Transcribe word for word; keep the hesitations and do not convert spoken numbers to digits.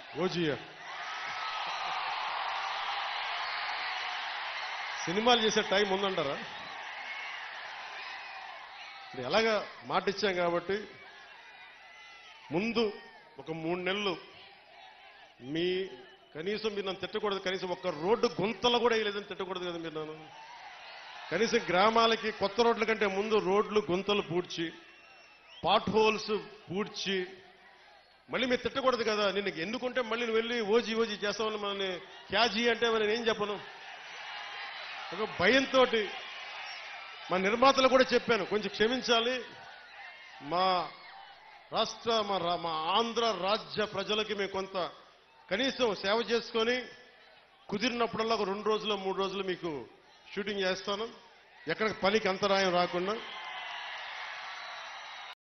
ఓజీయా సినిమాలు చేసే టైం ఉందంటారా? ఇప్పుడు ఎలాగా మాట ఇచ్చాం కాబట్టి ముందు ఒక మూడు నెలలు మీ కనీసం మీరు నన్ను తిట్టకూడదు, కనీసం ఒక్క రోడ్డు గుంతలు కూడా వేయలేదని తిట్టకూడదు కదా మీరు నన్ను. కనీసం గ్రామాలకి కొత్త రోడ్ల కంటే ముందు రోడ్లు గుంతలు పూడ్చి పాట్ హోల్స్ పూడ్చి మళ్ళీ మీరు తిట్టకూడదు కదా. నిన్ను ఎన్నుకుంటే మళ్ళీ నువ్వు వెళ్ళి ఓజీ ఓజీ చేస్తామని మనల్ని క్యాజీ అంటే మరి నేను ఏం చెప్పను. ఒక భయంతో మా నిర్మాతలు కూడా చెప్పాను, కొంచెం క్షమించాలి, మా రాష్ట్ర మా మా ఆంధ్ర రాజ్య ప్రజలకి మేము కొంత కనీసం సేవ చేసుకొని కుదిరినప్పుడల్లా ఒక రెండు రోజులు మూడు రోజులు మీకు షూటింగ్ చేస్తాను, ఎక్కడ పనికి అంతరాయం రాకుండా.